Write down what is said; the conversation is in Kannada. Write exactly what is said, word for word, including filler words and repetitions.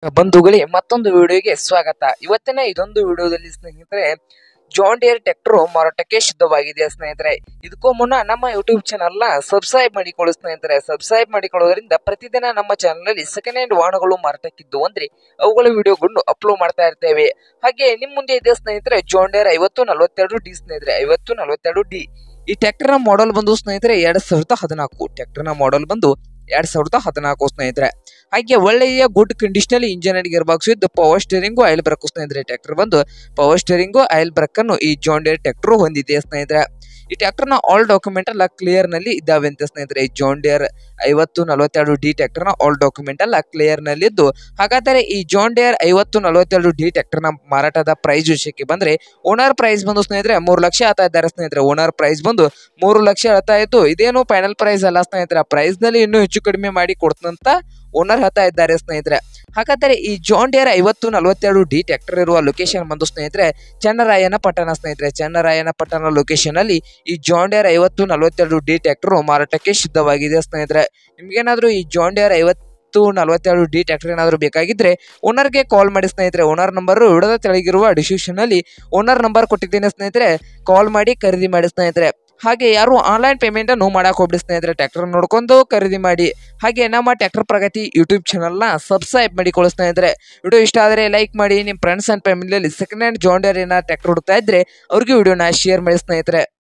ಬಂಧುಗಳೇ ಮತ್ತೊಂದು ವಿಡಿಯೋಗೆ ಸ್ವಾಗತ. ಇವತ್ತಿನ ಇದೊಂದು ವಿಡಿಯೋದಲ್ಲಿ ಸ್ನೇಹಿತರೆ ಜಾನ್ ಡಿಯರ್ ಟ್ರ್ಯಾಕ್ಟರ್ ಮಾರಾಟಕ್ಕೆ ಸಿದ್ಧವಾಗಿದೆ ಸ್ನೇಹಿತರೆ. ಇದಕ್ಕೂ ಮುನ್ನ ನಮ್ಮ ಯೂಟ್ಯೂಬ್ ಚಾನಲ್ ನ ಸಬ್ಸ್ಕ್ರೈಬ್ ಮಾಡಿಕೊಳ್ಳಿ ಸ್ನೇಹಿತರೆ. ಸಬ್ಸ್ಕ್ರೈಬ್ ಮಾಡಿಕೊಳ್ಳೋದ್ರಿಂದ ಪ್ರತಿದಿನ ನಮ್ಮ ಚಾನಲ್ ನಲ್ಲಿ ಸೆಕೆಂಡ್ ಹ್ಯಾಂಡ್ ವಾಹನಗಳು ಮಾರಾಟಕ್ಕಿದ್ದು ಅಂದ್ರೆ ಅವುಗಳ ವಿಡಿಯೋಗಳನ್ನು ಅಪ್ಲೋಡ್ ಮಾಡ್ತಾ ಇರ್ತೇವೆ. ಹಾಗೆ ನಿಮ್ ಮುಂದೆ ಇದೆ ಸ್ನೇಹಿತರೆ ಜಾನ್ ಡಿಯರ್ ಐವತ್ತು ನಲವತ್ತೆರಡು ಡಿ ಸ್ನೇಹಿತರೆ, ಐವತ್ತು ನಲವತ್ತೆರಡು ಡಿ. ಈ ಟ್ರ್ಯಾಕ್ಟರ್ ನ ಮಾಡೆಲ್ ಬಂದು ಸ್ನೇಹಿತರೆ ಎರಡ್ ಸಾವಿರದ ಹದಿನಾಲ್ಕು. ಟ್ರ್ಯಾಕ್ಟರ್ ನ ಮಾಡೆಲ್ ಬಂದು ಎರಡ್ ಸಾವಿರದ ಹದಿನಾಲ್ಕು ಸ್ನೇಹಿತರೆ. ಹಾಗೆ ಒಳ್ಳೆಯ good condition engine gear box ಇದ್ದು ಪವರ್ ಸ್ಟೇರಿಂಗು ಆಯಿಲ್ ಬ್ರೇಕ್ ಸ್ನೇಹಿತರೆ. ಟ್ರ್ಯಾಕ್ಟರ್ ಬಂದು ಪವರ್ ಸ್ಟೇರಿಂಗು ಆಯಿಲ್ ಬ್ರೇಕ್ ಅನ್ನು ಈ ಜಾನ್ ಡಿಯರ್ ಟ್ರ್ಯಾಕ್ಟರ್ ಹೊಂದಿದೆ ಸ್ನೇಹಿತರೆ. ಈ ಟ್ರ್ಯಾಕ್ಟರ್ ನ ಆಲ್ ಡಾಕ್ಯುಮೆಂಟ್ ಎಲ್ಲ ಕ್ಲಿಯರ್ ನಲ್ಲಿ ಇದ್ದಾವೆ ಅಂತ ಸ್ನೇಹಿತರೆ. ಈ ಜಾನ್ ಡಿಯರ್ ಐವತ್ತು ನಲವತ್ತೆರಡು ಡಿ ಟ್ರ್ಯಾಕ್ಟರ್ ನ ಆಲ್ ಡಾಕ್ಯುಮೆಂಟ್ ಎಲ್ಲ ಕ್ಲಿಯರ್ ನಲ್ಲಿ ಇದ್ದು, ಹಾಗಾದರೆ ಈ ಜಾನ್ ಡಿಯರ್ ಐವತ್ತು ನಲವತ್ತೆರಡು ಡಿ ಟ್ರ್ಯಾಕ್ಟರ್ ನ ಮಾರಾಟದ ಪ್ರೈಸ್ ವಿಷಯಕ್ಕೆ ಬಂದ್ರೆ ಓನರ್ ಪ್ರೈಸ್ ಬಂದು ಸ್ನೇಹಿತರೆ ಮೂರು ಲಕ್ಷ ಹೇಳ್ತಾ ಇದ್ದಾರೆ ಸ್ನೇಹಿತರೆ. ಓನರ್ ಪ್ರೈಸ್ ಬಂದು ಮೂರು ಲಕ್ಷ ಹೇಳ್ತಾ ಇದ್ದು, ಇದೇನು ಫೈನಲ್ ಪ್ರೈಸ್ ಅಲ್ಲ ಸ್ನೇಹಿತರೆ. ಪ್ರೈಸ್ ನಲ್ಲಿ ಇನ್ನೂ ಹೆಚ್ಚು ಕಡಿಮೆ ಮಾಡಿ ಕೊಡ್ತಂತ ಓನರ್ ಹೇಳ್ತಾ ಇದ್ದಾರೆ ಸ್ನೇಹಿತರೆ. ಹಾಗಾದರೆ ಈ ಜಾನ್ ಡಿಯರ್ ಐವತ್ತು ನಲವತ್ತೆರಡು ಡಿ ಟ್ರ್ಯಾಕ್ಟರ್ ಇರುವ ಲೊಕೇಶನ್ ಬಂದು ಸ್ನೇಹಿತರೆ ಚನ್ನರಾಯನ ಪಟ್ಟಣ ಸ್ನೇಹಿತರೆ. ಚನ್ನರಾಯನ ಪಟ್ಟಣ ಲೊಕೇಶನ್ ಅಲ್ಲಿ ಈ ಜಾನ್ ಡಿಯರ್ ಐವತ್ತು ನಲವತ್ತೆರಡು ಡಿ ಟ್ರ್ಯಾಕ್ಟರ್ ಮಾರಾಟಕ್ಕೆ ಸಿದ್ಧವಾಗಿದೆ ಸ್ನೇಹಿತರೆ. ನಿಮ್ಗೇನಾದ್ರೂ ಈ ಜಾನ್ ಡಿಯರ್ ಐವತ್ತು ನಲವತ್ತೆರಡು ಡಿ ಟ್ರ್ಯಾಕ್ಟರ್ ಏನಾದ್ರು ಬೇಕಾಗಿದ್ರೆ ಓನರ್ಗೆ ಕಾಲ್ ಮಾಡಿ ಸ್ನೇಹಿತರೆ. ಓನರ್ ನಂಬರ್ ವಿಡಿಯೋದ ತೆಳಗಿರುವ ಡಿಸ್ಕ್ರಿಪ್ಷನ್ ಅಲ್ಲಿ ಓನರ್ ನಂಬರ್ ಕೊಟ್ಟಿದ್ದೇನೆ ಸ್ನೇಹಿತರೆ. ಕಾಲ್ ಮಾಡಿ ಖರೀದಿ ಮಾಡಿ ಸ್ನೇಹಿತರೆ. ಹಾಗೆ ಯಾರು ಆನ್ಲೈನ್ ಪೇಮೆಂಟ್ ಅನ್ನು ಮಾಡಕ್ ಹೋಗ್ಬಿಡಿ ಸ್ನೇಹಿತರೆ. ಟ್ರ್ಯಾಕ್ಟರ್ ನೋಡ್ಕೊಂಡು ಖರೀದಿ ಮಾಡಿ. ಹಾಗೆ ನಮ್ಮ ಟ್ರ್ಯಾಕ್ಟರ್ ಪ್ರಗತಿ ಯೂಟ್ಯೂಬ್ ಚಾನಲ್ ನ ಸಬ್ಸ್ಕ್ರೈಬ್ ಮಾಡಿಕೊಳ್ಳಿ ಸ್ನೇಹಿತರೆ. ವಿಡಿಯೋ ಇಷ್ಟ ಆದರೆ ಲೈಕ್ ಮಾಡಿ. ನಿಮ್ಮ ಫ್ರೆಂಡ್ಸ್ ಅಂಡ್ ಫ್ಯಾಮಿಲಿಯಲ್ಲಿ ಸೆಕೆಂಡ್ ಹ್ಯಾಂಡ್ ಜಾನ್ ಡಿಯರ್ ಏನಾದ್ರು ಟ್ರ್ಯಾಕ್ಟರ್ ಹುಡುಕ್ತಾ ಇದ್ರೆ ಅವ್ರಿಗೆ ವಿಡಿಯೋನ ಶೇರ್ ಮಾಡಿ ಸ್ನೇಹಿತರೆ.